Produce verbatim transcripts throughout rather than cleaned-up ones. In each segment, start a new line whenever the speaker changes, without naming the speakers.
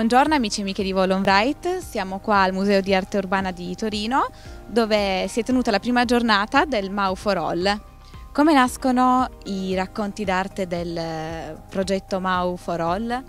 Buongiorno amici e amiche di Volonbright, siamo qua al Museo di Arte Urbana di Torino dove si è tenuta la prima giornata del M A U for All. Come nascono i racconti d'arte del progetto M A U for All?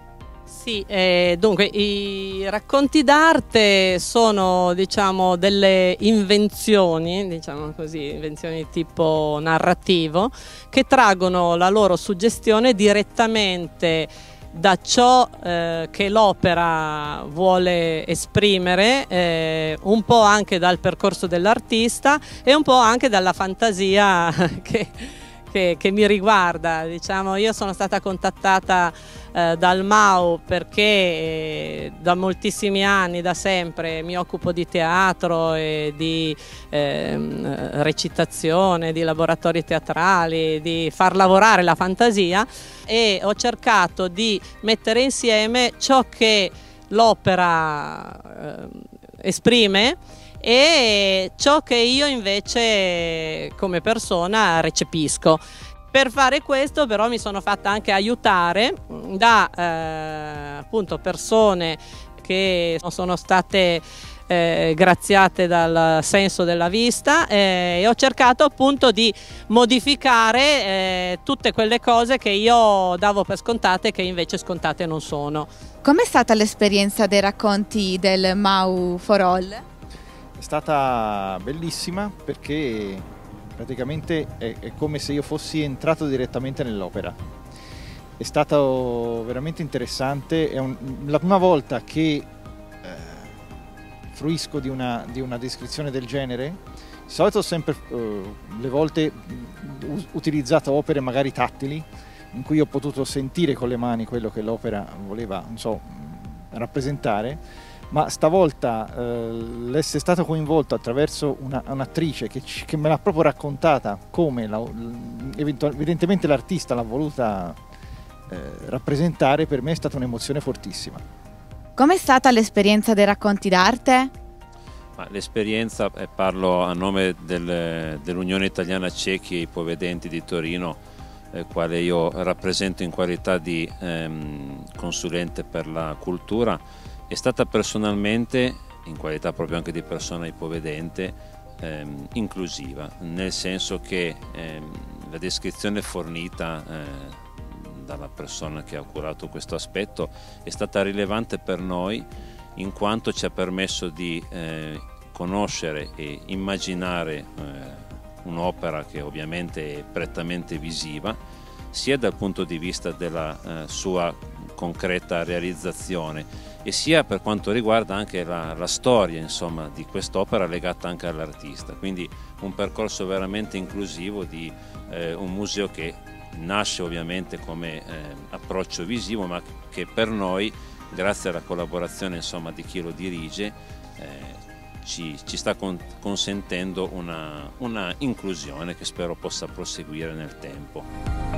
Sì, eh, dunque i racconti d'arte sono, diciamo, delle invenzioni, diciamo così, invenzioni tipo narrativo, che traggono la loro suggestione direttamente da ciò eh, che l'opera vuole esprimere, eh, un po' anche dal percorso dell'artista e un po' anche dalla fantasia che, che, che mi riguarda. Diciamo, io sono stata contattata eh, dal M A U perché eh, da moltissimi anni, da sempre, mi occupo di teatro e di eh, recitazione, di laboratori teatrali, di far lavorare la fantasia, e ho cercato di mettere insieme ciò che l'opera eh, esprime e ciò che io invece come persona recepisco. Per fare questo però mi sono fatta anche aiutare da eh, appunto persone che sono state eh, graziate dal senso della vista eh, e ho cercato appunto di modificare eh, tutte quelle cose che io davo per scontate e che invece scontate non sono.
Com'è stata l'esperienza dei racconti del M A U for All?
È stata bellissima perché praticamente è, è come se io fossi entrato direttamente nell'opera. È stato veramente interessante, è un, la prima volta che eh, fruisco di una, di una descrizione del genere. Di solito ho sempre eh, le volte utilizzato opere magari tattili, in cui ho potuto sentire con le mani quello che l'opera voleva, non so, rappresentare. Ma stavolta eh, l'essere stato coinvolto attraverso un'attrice che, che me l'ha proprio raccontata come la, evidentemente l'artista l'ha voluta eh, rappresentare, per me è stata un'emozione fortissima.
Com'è stata l'esperienza dei racconti d'arte?
L'esperienza, eh, parlo a nome del, dell'Unione Italiana Ciechi e Ipovedenti di Torino, eh, quale io rappresento in qualità di ehm, consulente per la cultura. È stata personalmente, in qualità proprio anche di persona ipovedente, ehm, inclusiva, nel senso che ehm, la descrizione fornita eh, dalla persona che ha curato questo aspetto è stata rilevante per noi, in quanto ci ha permesso di eh, conoscere e immaginare eh, un'opera che ovviamente è prettamente visiva, sia dal punto di vista della eh, sua concreta realizzazione e sia per quanto riguarda anche la, la storia, insomma, di quest'opera legata anche all'artista. Quindi un percorso veramente inclusivo di eh, un museo che nasce ovviamente come eh, approccio visivo, ma che per noi, grazie alla collaborazione, insomma, di chi lo dirige, eh, ci, ci sta con, consentendo una, una inclusione che spero possa proseguire nel tempo.